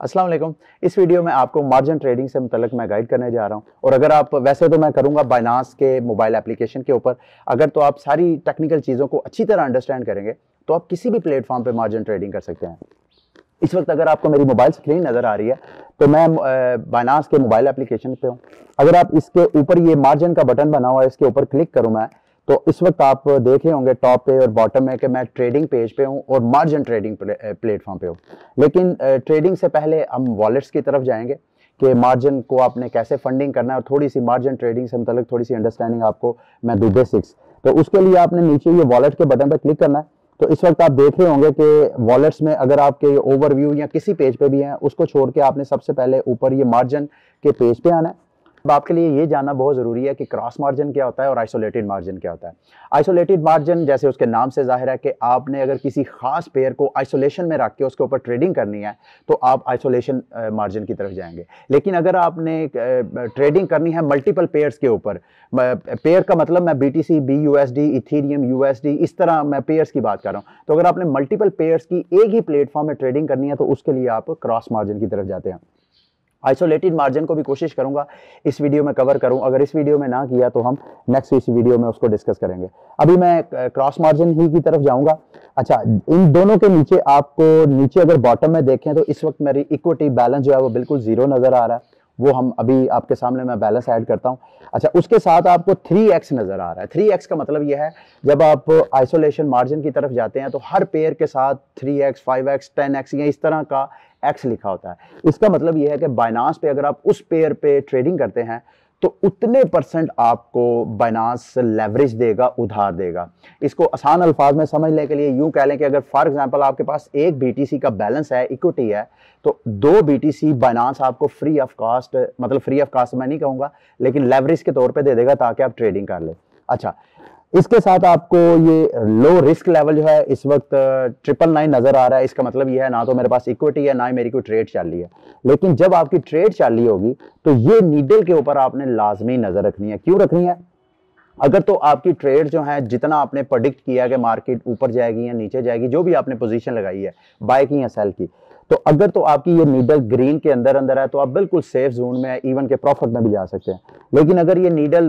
अस्सलाम वालेकुम। इस वीडियो में आपको मार्जिन ट्रेडिंग से मुतल्लिक मैं गाइड करने जा रहा हूं। और अगर आप वैसे तो मैं करूंगा बाइनांस के मोबाइल एप्लीकेशन के ऊपर। अगर तो आप सारी टेक्निकल चीज़ों को अच्छी तरह अंडरस्टैंड करेंगे तो आप किसी भी प्लेटफॉर्म पे मार्जिन ट्रेडिंग कर सकते हैं। इस वक्त अगर आपको मेरी मोबाइल स्क्रीन नज़र आ रही है तो मैं बाइनांस के मोबाइल एप्लीकेशन पे हूँ। अगर आप इसके ऊपर ये मार्जिन का बटन बना हुआ है, इसके ऊपर क्लिक करूँ मैं, तो इस वक्त आप देख रहे होंगे टॉप पे और बॉटम में कि मैं ट्रेडिंग पेज पे हूँ और मार्जिन ट्रेडिंग प्लेटफॉर्म पे हूँ। लेकिन ट्रेडिंग से पहले हम वॉलेट्स की तरफ जाएंगे कि मार्जिन को आपने कैसे फंडिंग करना है और थोड़ी सी मार्जिन ट्रेडिंग से मतलब थोड़ी सी अंडरस्टैंडिंग आपको मैं दूँ बेसिक्स। तो उसके लिए आपने नीचे ये वॉलेट के बटन पर क्लिक करना है। तो इस वक्त आप देख रहे होंगे कि वॉलेट्स में अगर आपके ओवरव्यू या किसी पेज पे भी हैं, उसको छोड़ के आपने सबसे पहले ऊपर ये मार्जिन के पेज पे आना है। अब आपके लिए ये जानना बहुत ज़रूरी है कि क्रॉस मार्जिन क्या होता है और आइसोलेटेड मार्जिन क्या होता है। आइसोलेटेड मार्जिन जैसे उसके नाम से जाहिर है कि आपने अगर किसी खास पेयर को आइसोलेशन में रख के उसके ऊपर ट्रेडिंग करनी है तो आप आइसोलेशन मार्जिन की तरफ जाएंगे। लेकिन अगर आपने ट्रेडिंग करनी है मल्टीपल पेयर्स के ऊपर, पेयर का मतलब मैं BTC, BUSD, इथेरियम, USD, इस तरह मैं पेयर्स की बात कर रहा हूँ। तो अगर आपने मल्टीपल पेयर्स की एक ही प्लेटफॉर्म में ट्रेडिंग करनी है तो उसके लिए आप क्रॉस मार्जिन की तरफ जाते हैं। आइसोलेटेड मार्जिन को भी कोशिश करूंगा इस वीडियो में कवर करूं। अगर इस वीडियो में ना किया तो हम नेक्स्ट इस वीडियो में उसको डिस्कस करेंगे। अभी मैं क्रॉस मार्जिन ही की तरफ जाऊंगा। अच्छा, इन दोनों के नीचे आपको नीचे अगर बॉटम में देखें तो इस वक्त मेरी इक्विटी बैलेंस जो है वो बिल्कुल जीरो नजर आ रहा है। वो हम अभी आपके सामने मैं बैलेंस ऐड करता हूं। अच्छा, उसके साथ आपको 3x नजर आ रहा है। 3x का मतलब यह है जब आप आइसोलेशन मार्जिन की तरफ जाते हैं तो हर पेयर के साथ 3x, 5x, 10x या इस तरह का x लिखा होता है। इसका मतलब यह है कि बाइनांस पे अगर आप उस पेयर पे ट्रेडिंग करते हैं तो उतने % आपको बाइनांस लेवरेज देगा, उधार देगा। इसको आसान अल्फाज में समझने के लिए यूं कह लें कि अगर फॉर एग्जांपल आपके पास एक BTC का बैलेंस है, इक्विटी है, तो 2 BTC बाइनांस आपको फ्री ऑफ कॉस्ट, मतलब फ्री ऑफ कॉस्ट मैं नहीं कहूंगा लेकिन लेवरेज के तौर पे दे देगा ताकि आप ट्रेडिंग कर ले। अच्छा, इसके साथ आपको ये लो रिस्क लेवल जो है इस वक्त 999 नजर आ रहा है। इसका मतलब ये है ना तो मेरे पास इक्विटी है ना ही मेरी कोई ट्रेड चल रही है। लेकिन जब आपकी ट्रेड चल रही होगी तो ये नीडल के ऊपर आपने लाजमी नजर रखनी है। क्यों रखनी है? अगर तो आपकी ट्रेड जो है जितना आपने प्रेडिक्ट किया कि मार्केट ऊपर जाएगी या नीचे जाएगी, जो भी आपने पोजीशन लगाई है बाय की या सेल की, तो अगर तो आपकी ये नीडल ग्रीन के अंदर अंदर है तो आप बिल्कुल सेफ जोन में, इवन के प्रॉफिट में भी जा सकते हैं। लेकिन अगर ये नीडल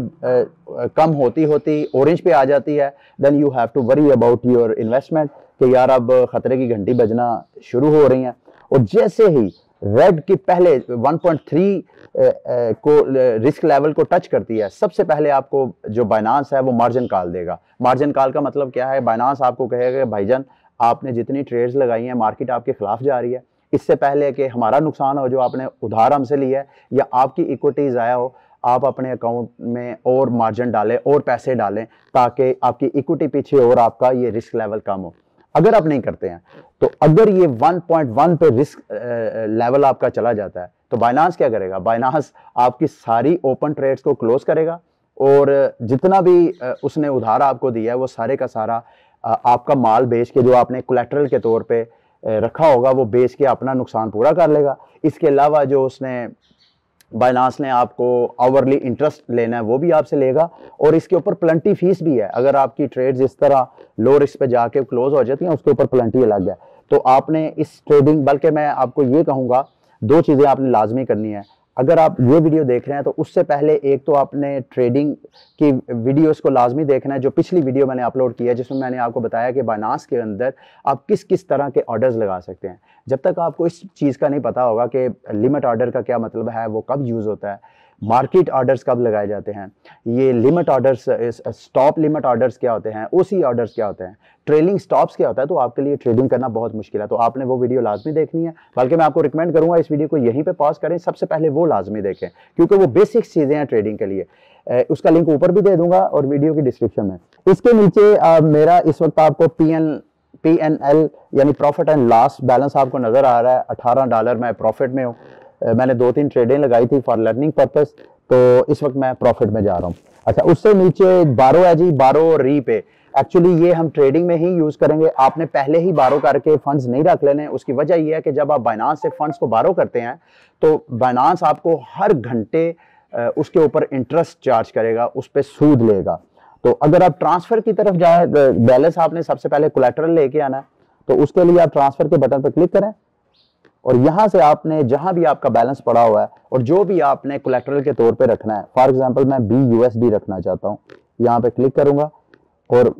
कम होती होती ऑरेंज पे आ जाती है then you have to worry about your investment कि यार अब खतरे की घंटी बजना शुरू हो रही है। और जैसे ही रेड की पहले 1.3 को रिस्क लेवल को टच करती है, सबसे पहले आपको जो बाइनांस है वो मार्जिन कॉल देगा। मार्जिन कॉल का मतलब क्या है? बाइनांस आपको कहेगा भाईजान आपने जितनी ट्रेड्स लगाई हैं मार्केट आपके खिलाफ जा रही है, इससे पहले कि हमारा नुकसान हो जो आपने उधार हमसे लिया है या आपकी इक्विटी ज़ाया हो, आप अपने अकाउंट में और मार्जिन डालें और पैसे डालें ताकि आपकी इक्विटी पीछे और आपका ये रिस्क लेवल कम हो। अगर आप नहीं करते हैं तो अगर ये 1.1 पे रिस्क लेवल आपका चला जाता है तो बाइनांस क्या करेगा? बाइनांस आपकी सारी ओपन ट्रेड्स को क्लोज करेगा और जितना भी उसने उधार आपको दिया है वो सारे का सारा आपका माल बेच के, जो आपने कोलेटरल के तौर पे रखा होगा, वो बेच के अपना नुकसान पूरा कर लेगा। इसके अलावा जो उसने बाइनांस ने आपको आवरली इंटरेस्ट लेना है वो भी आपसे लेगा और इसके ऊपर प्लेंटी फीस भी है। अगर आपकी ट्रेड्स इस तरह लो रिस्क पे जाके क्लोज हो जाती हैं उसके ऊपर प्लेंटी अलग है। तो आपने इस ट्रेडिंग, बल्कि मैं आपको ये कहूँगा 2 चीज़ें आपने लाजमी करनी है। अगर आप ये वीडियो देख रहे हैं तो उससे पहले एक तो आपने ट्रेडिंग की वीडियोस को लाजमी देखना है जो पिछली वीडियो मैंने अपलोड किया है, जिसमें मैंने आपको बताया कि बाइनांस के अंदर आप किस किस तरह के ऑर्डर्स लगा सकते हैं। जब तक आपको इस चीज़ का नहीं पता होगा कि लिमिट ऑर्डर का क्या मतलब है, वो कब यूज़ होता है, मार्केट ऑर्डर्स कब लगाए जाते हैं, ये limit orders, stop limit orders क्या होते हैं, OC ऑर्डर्स क्या होते हैं, ट्रेलिंग स्टॉप्स क्या होता है, तो आपके लिए ट्रेडिंग करना बहुत मुश्किल है। तो आपने वो वीडियो लाजमी देखनी है। बल्कि मैं आपको रिकमेंड करूंगा इस वीडियो को यहीं पे पॉज करें, सबसे पहले वो लाजमी देखें क्योंकि वो बेसिक चीज़ें हैं ट्रेडिंग के लिए। उसका लिंक ऊपर भी दे दूंगा और वीडियो की डिस्क्रिप्शन में। इसके नीचे मेरा इस वक्त आपको PNL यानी प्रॉफिट एंड लॉस बैलेंस आपको नजर आ रहा है। $18 मैं प्रॉफिट में हूँ। मैंने 2-3 ट्रेडें लगाई थी फॉर लर्निंग पर्पस, तो इस वक्त मैं प्रॉफिट में जा रहा हूँ। अच्छा, उससे नीचे बारो है जी, बारो और रीपे। एक्चुअली ये हम ट्रेडिंग में ही यूज करेंगे। आपने पहले ही बारो करके फंड्स नहीं रख लेने। उसकी वजह यह है कि जब आप बाइनांस से फंड्स को बारो करते हैं तो बाइनांस आपको हर घंटे उसके ऊपर इंटरेस्ट चार्ज करेगा, उस पर सूद लेगा। तो अगर आप ट्रांसफर की तरफ जाए, बैलेंस आपने सबसे पहले कोलेटरल लेके आना है, तो उसके लिए आप ट्रांसफर के बटन पर क्लिक करें। और यहाँ से आपने जहाँ भी आपका बैलेंस पड़ा हुआ है और जो भी आपने कोलेक्टरल के तौर पे रखना है, फॉर एग्जांपल मैं BUSD रखना चाहता हूँ, यहाँ पे क्लिक करूंगा और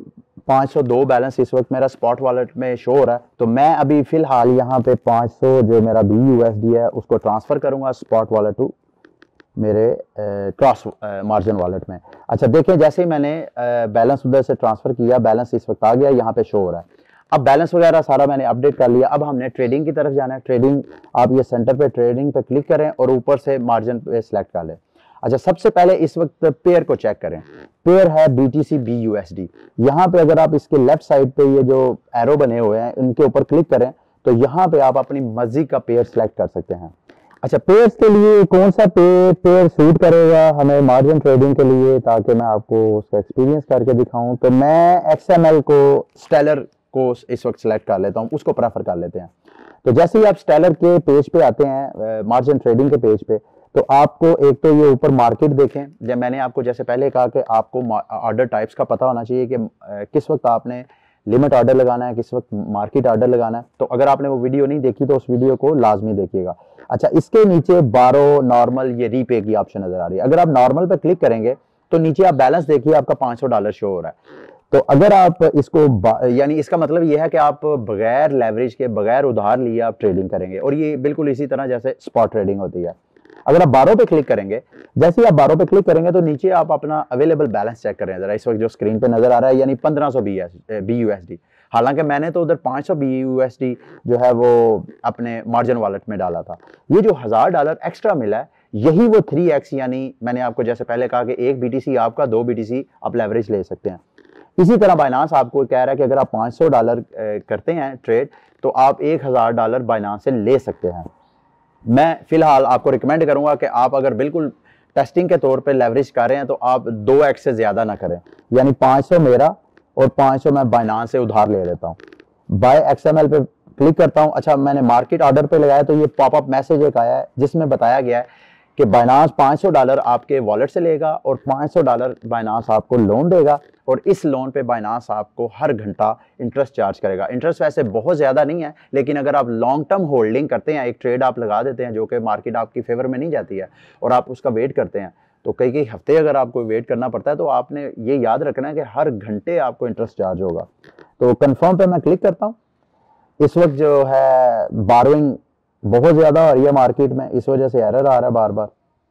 502 बैलेंस इस वक्त मेरा स्पॉट वॉलेट में शो हो रहा है। तो मैं अभी फिलहाल यहाँ पे 500 जो मेरा BUSD है उसको ट्रांसफर करूंगा स्पॉट वॉलेट टू मेरे क्रॉस मार्जिन वॉलेट में। अच्छा देखें, जैसे ही मैंने बैलेंस उधर से ट्रांसफर किया, बैलेंस इस वक्त आ गया, यहाँ पे शो हो रहा है। अब बैलेंस वगैरह सारा मैंने अपडेट कर लिया। अब हमने ट्रेडिंग की तरफ जाना है। ट्रेडिंग, आप ये सेंटर पे ट्रेडिंग पे क्लिक करें और ऊपर से मार्जिन पे सिलेक्ट कर लें। अच्छा, सबसे पहले इस वक्त पेयर को चेक करें। पेयर है BTC BUSD। यहाँ पे अगर आप इसके लेफ्ट साइड पे ये जो एरो बने हुए हैं इनके ऊपर क्लिक करें तो यहाँ पे आप अपनी मर्जी का पेयर सिलेक्ट कर सकते हैं। अच्छा, पेयर्स के लिए कौन सा पेयर सूट करेगा हमें मार्जिन ट्रेडिंग के लिए, ताकि मैं आपको उसका एक्सपीरियंस करके दिखाऊं, तो मैं XML को, स्टेलर को इस वक्त सिलेक्ट कर लेता हूं, उसको प्रेफर कर लेते हैं। तो जैसे ही आप स्टेलर के पेज पे आते हैं, मार्जिन ट्रेडिंग के पेज पे, तो आपको एक तो ये ऊपर मार्केट देखें। जब मैंने आपको जैसे पहले कहा कि आपको ऑर्डर टाइप्स का पता होना चाहिए कि किस वक्त आपने लिमिट ऑर्डर लगाना है, किस वक्त मार्केट ऑर्डर लगाना है। तो अगर आपने वो वीडियो नहीं देखी तो उस वीडियो को लाजमी देखिएगा। अच्छा, इसके नीचे बारो, नॉर्मल, ये रीपे की ऑप्शन नजर आ रही है। अगर आप नॉर्मल पे क्लिक करेंगे तो नीचे आप बैलेंस देखिए, आपका $500 शो हो रहा है। तो अगर आप इसको, यानी इसका मतलब ये है कि आप बगैर लेवरेज के, बगैर उधार लिए आप ट्रेडिंग करेंगे, और ये बिल्कुल इसी तरह जैसे स्पॉट ट्रेडिंग होती है। अगर आप बारो पे क्लिक करेंगे, जैसे ही आप बारो पे क्लिक करेंगे तो नीचे आप अपना अवेलेबल बैलेंस चेक करें जरा। इस वक्त जो स्क्रीन पे नजर आ रहा है, यानी 1500 BUSD। हालांकि मैंने तो उधर 500 BUSD जो है वो अपने मार्जिन वॉलेट में डाला था। ये जो $1000 एक्स्ट्रा मिला है, यही वो 3x, यानी मैंने आपको जैसे पहले कहा कि एक BTC आपका, 2 BTC आप लेवरेज ले सकते हैं। इसी तरह बाइनांस आपको कह रहा है कि अगर आप $500 करते हैं ट्रेड तो आप $1000 बाइनांस से ले सकते हैं। मैं फिलहाल आपको रिकमेंड करूंगा कि आप अगर बिल्कुल टेस्टिंग के तौर पे लेवरेज कर रहे हैं तो आप 2x से ज्यादा ना करें, यानी 500 मेरा और 500 मैं बाइनांस से उधार ले लेता हूं। बाय XML पे क्लिक करता हूं। अच्छा, मैंने मार्केट ऑर्डर पे लगाया तो ये पॉपअप मैसेज एक आया है जिसमें बताया गया है कि बाइनांस $500 आपके वॉलेट से लेगा और $500 बाइनांस आपको लोन देगा, और इस लोन पे बाइनांस आपको हर घंटा इंटरेस्ट चार्ज करेगा। इंटरेस्ट वैसे बहुत ज़्यादा नहीं है, लेकिन अगर आप लॉन्ग टर्म होल्डिंग करते हैं, एक ट्रेड आप लगा देते हैं जो कि मार्केट आपकी फेवर में नहीं जाती है और आप उसका वेट करते हैं, तो कई कई हफ्ते अगर आपको वेट करना पड़ता है तो आपने ये याद रखना है कि हर घंटे आपको इंटरेस्ट चार्ज होगा। तो कन्फर्म पे मैं क्लिक करता हूँ। इस वक्त जो है बारोइंग बहुत ज्यादा हो रही है मार्केट में, इस वजह से एरर आ रहा है बार बार।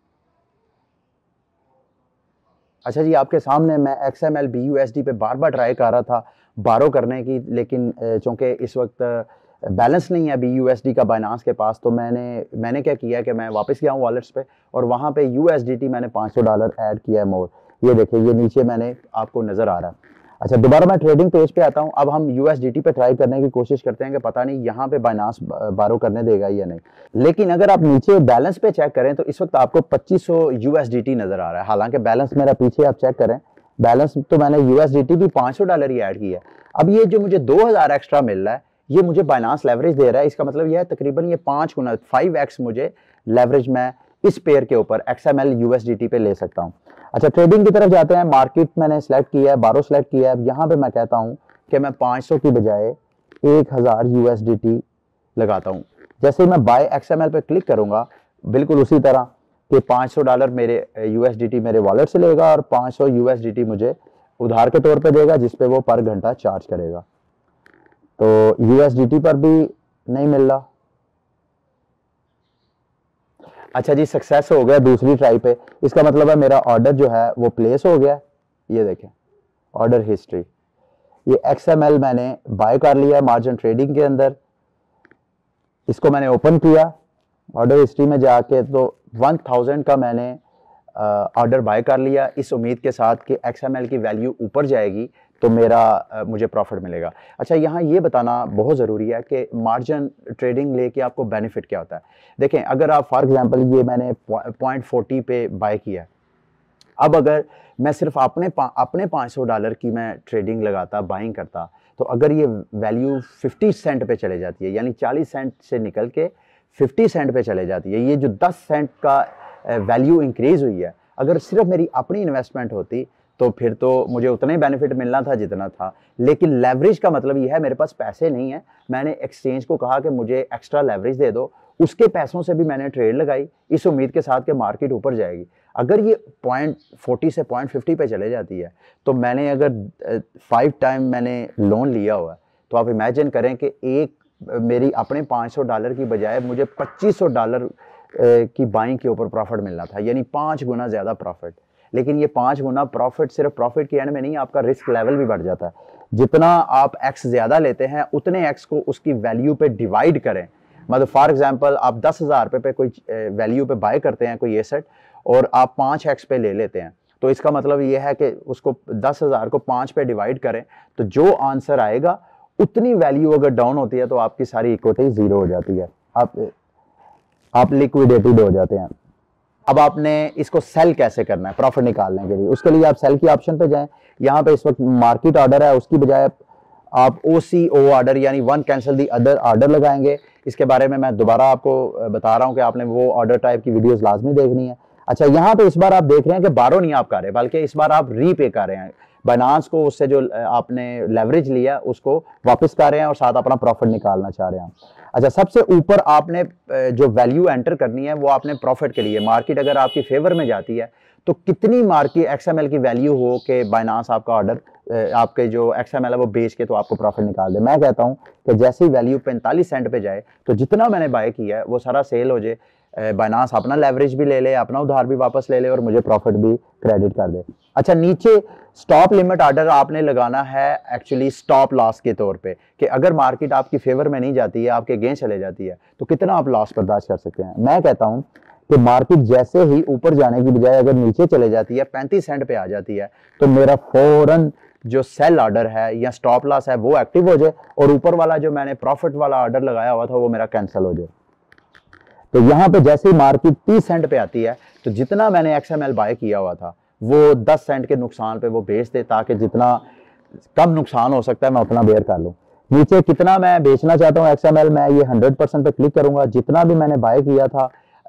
अच्छा जी, आपके सामने मैं XML BUSD पे बार बार ट्राई कर रहा था बारो करने की, लेकिन चूंकि इस वक्त बैलेंस नहीं है BUSD का बाइनांस के पास, तो मैंने क्या किया कि मैं वापस गया हूँ वॉलेट्स पे और वहाँ पे USDT मैंने $500 ऐड किया है मोर। ये देखिए, ये नीचे मैंने आपको नजर आ रहा है। अच्छा, दोबारा मैं ट्रेडिंग पेज पे आता हूँ। अब हम USDT पे ट्राई करने की कोशिश करते हैं कि पता नहीं यहाँ पे बाइनांस बारो करने देगा या नहीं। लेकिन अगर आप नीचे बैलेंस पे चेक करें तो इस वक्त आपको 2500 USDT नजर आ रहा है। हालांकि बैलेंस मेरा पीछे आप चेक करें, बैलेंस तो मैंने USDT भी $500 ही ऐड किया है। अब ये जो मुझे 2000 एक्स्ट्रा मिल रहा है, ये मुझे बाइनांस लेवरेज दे रहा है। इसका मतलब यह है तकरीबन ये 5 गुना 5x मुझे लेवरेज मैं इस पेयर के ऊपर XML USDT पे ले सकता हूँ। अच्छा, ट्रेडिंग की तरफ जाते हैं। मार्केट मैंने सेलेक्ट किया है, बारो सेलेक्ट किया है। यहाँ पे मैं कहता हूँ कि मैं 500 की बजाय 1000 USDT लगाता हूँ। जैसे ही मैं बाय XML पे क्लिक करूंगा, बिल्कुल उसी तरह कि $500 मेरे USDT मेरे वॉलेट से लेगा और 500 USDT मुझे उधार के तौर पे देगा, जिसपे वो पर घंटा चार्ज करेगा। तो USDT पर भी नहीं मिल रहा। अच्छा जी, सक्सेस हो गया दूसरी ट्राई पे। इसका मतलब है मेरा ऑर्डर जो है वो प्लेस हो गया। ये देखें ऑर्डर हिस्ट्री, ये XML मैंने बाय कर लिया है मार्जिन ट्रेडिंग के अंदर। इसको मैंने ओपन किया ऑर्डर हिस्ट्री में जाके, तो 1000 का मैंने ऑर्डर बाय कर लिया, इस उम्मीद के साथ कि XML की वैल्यू ऊपर जाएगी तो मेरा मुझे प्रॉफिट मिलेगा। अच्छा, यहाँ ये बताना बहुत ज़रूरी है कि मार्जिन ट्रेडिंग लेके आपको बेनिफिट क्या होता है। देखें, अगर आप फॉर एग्जांपल ये मैंने 0.40 पे बाय किया, अब अगर मैं सिर्फ अपने $500 की मैं ट्रेडिंग लगाता, बाइंग करता, तो अगर ये वैल्यू 50 सेंट पे चले जाती है, यानी 40 सेंट से निकल के 50 सेंट पे चले जाती है, ये जो 10 सेंट का वैल्यू इंक्रीज हुई है, अगर सिर्फ मेरी अपनी इन्वेस्टमेंट होती तो फिर तो मुझे उतना ही बेनिफिट मिलना था जितना था। लेकिन लेवरेज का मतलब यह है मेरे पास पैसे नहीं है, मैंने एक्सचेंज को कहा कि मुझे एक्स्ट्रा लेवरेज दे दो, उसके पैसों से भी मैंने ट्रेड लगाई इस उम्मीद के साथ कि मार्केट ऊपर जाएगी। अगर ये 0.40 से 0.50 पे चले जाती है तो मैंने अगर 5 टाइम मैंने लोन लिया हुआ है, तो आप इमेजिन करें कि एक मेरी अपने $500 की बजाय मुझे $2500 की बाइंग के ऊपर प्रॉफिट मिलना था, यानी 5 गुना ज़्यादा प्रॉफिट। लेकिन ये 5 गुना प्रॉफिट सिर्फ प्रॉफिट के एंड में नहीं, आपका रिस्क लेवल भी बढ़ जाता है। जितना आप एक्स ज़्यादा लेते हैं उतने एक्स को उसकी वैल्यू पे डिवाइड करें। मतलब फॉर एग्जांपल आप 10,000 रुपये पे कोई वैल्यू पे बाय करते हैं कोई एसेट और आप 5 एक्स पे ले लेते हैं, तो इसका मतलब ये है कि उसको 10,000 को 5 पे डिवाइड करें तो जो आंसर आएगा उतनी वैल्यू अगर डाउन होती है तो आपकी सारी इक्विटी जीरो हो जाती है, आप लिक्विडेटेड हो जाते हैं। अब आपने इसको सेल कैसे करना है प्रॉफिट निकालने के लिए, उसके लिए आप सेल की ऑप्शन पे जाएं। यहाँ पे इस वक्त मार्केट ऑर्डर है, उसकी बजाय आप OCO ऑर्डर यानी one cancel the other order लगाएंगे। इसके बारे में मैं दोबारा आपको बता रहा हूँ कि आपने वो ऑर्डर टाइप की वीडियोस लाजमी देखनी है। अच्छा, यहाँ पे इस बार आप देख रहे हैं कि बारो नहीं आप कर रहे बल्कि इस बार आप रीपे कर रहे हैं बाइनांस को, उससे जो आपने लेवरेज लिया उसको वापस कर रहे हैं और साथ अपना प्रॉफिट निकालना चाह रहे हैं। अच्छा, सबसे ऊपर आपने जो वैल्यू एंटर करनी है वो आपने प्रॉफिट के लिए, मार्केट अगर आपकी फेवर में जाती है तो कितनी मार्केट XML की वैल्यू हो कि बाइनांस आपका ऑर्डर आपके जो XML है वो बेच के तो आपको प्रॉफिट निकाल दे। मैं कहता हूं कि जैसे ही वैल्यू 45 सेंट पे जाए तो जितना मैंने बाय किया है वो सारा सेल हो जाए, बाइनांस अपना लेवरेज भी ले ले, अपना उधार भी वापस ले ले और मुझे प्रॉफिट भी क्रेडिट कर दे। अच्छा, नीचे स्टॉप लिमिट ऑर्डर आपने लगाना है एक्चुअली स्टॉप लॉस के तौर पे कि अगर मार्केट आपकी फेवर में नहीं जाती है, आपके अगेंस्ट चले जाती है तो कितना आप लॉस बर्दाश्त कर सकते हैं। मैं कहता हूं कि मार्केट जैसे ही ऊपर जाने की बजाय अगर नीचे चले जाती है 35 सेंट पे आ जाती है तो मेरा फौरन जो सेल ऑर्डर है या स्टॉप लॉस है वो एक्टिव हो जाए और ऊपर वाला जो मैंने प्रॉफिट वाला ऑर्डर लगाया हुआ था वो मेरा कैंसिल हो जाए। तो यहां पे जैसे ही मार्केट 30 सेंट पे आती है तो जितना मैंने XML बाय किया हुआ था वो 10 सेंट के नुकसान पे वो बेच दे ताकि जितना कम नुकसान हो सकता है मैं उतना बेयर कर लूं। नीचे कितना मैं बेचना चाहता हूं XML, मैं ये 100% पे क्लिक करूंगा। जितना भी मैंने बाय किया था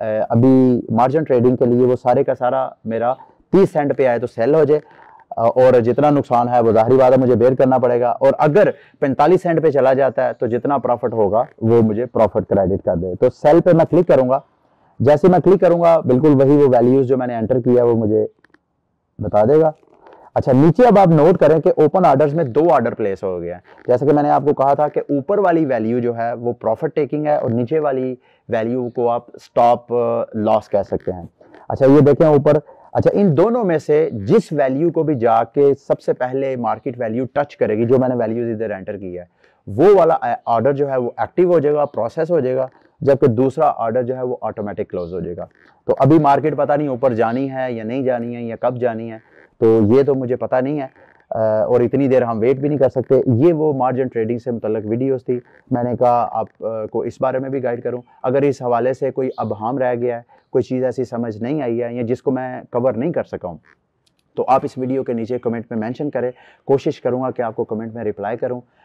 अभी मार्जिन ट्रेडिंग के लिए वो सारे का सारा मेरा 30 सेंट पे आए तो सेल हो जाए और जितना नुकसान है वो जाहिर बात है मुझे बेयर करना पड़ेगा। और अगर 45 सेंट पे चला जाता है तो जितना प्रॉफिट होगा वो मुझे प्रॉफिट क्रेडिट कर दे। तो सेल पे मैं क्लिक करूंगा, जैसे मैं क्लिक करूंगा बिल्कुल वही वो वैल्यूज जो मैंने एंटर किया वो मुझे बता देगा। अच्छा, नीचे अब आप नोट करें कि ओपन ऑर्डर्स में 2 ऑर्डर प्लेस हो गया है। जैसे कि मैंने आपको कहा था कि ऊपर वाली वैल्यू जो है वो प्रॉफिट टेकिंग है और नीचे वाली वैल्यू को आप स्टॉप लॉस कह सकते हैं। अच्छा, ये देखें ऊपर। अच्छा, इन दोनों में से जिस वैल्यू को भी जाके सबसे पहले मार्केट वैल्यू टच करेगी, जो मैंने वैल्यूज इधर एंटर की है, वो वाला ऑर्डर जो है वो एक्टिव हो जाएगा, प्रोसेस हो जाएगा, जबकि दूसरा ऑर्डर जो है वो ऑटोमेटिक क्लोज हो जाएगा। तो अभी मार्केट पता नहीं ऊपर जानी है या नहीं जानी है या कब जानी है, तो ये तो मुझे पता नहीं है और इतनी देर हम वेट भी नहीं कर सकते। ये वो मार्जिन ट्रेडिंग से मुतल्लिक वीडियोस थी, मैंने कहा आपको इस बारे में भी गाइड करूं। अगर इस हवाले से कोई अबहम रह गया है, कोई चीज़ ऐसी समझ नहीं आई है या जिसको मैं कवर नहीं कर सका हूं, तो आप इस वीडियो के नीचे कमेंट में मेंशन करें, कोशिश करूंगा कि आपको कमेंट में रिप्लाई करूं।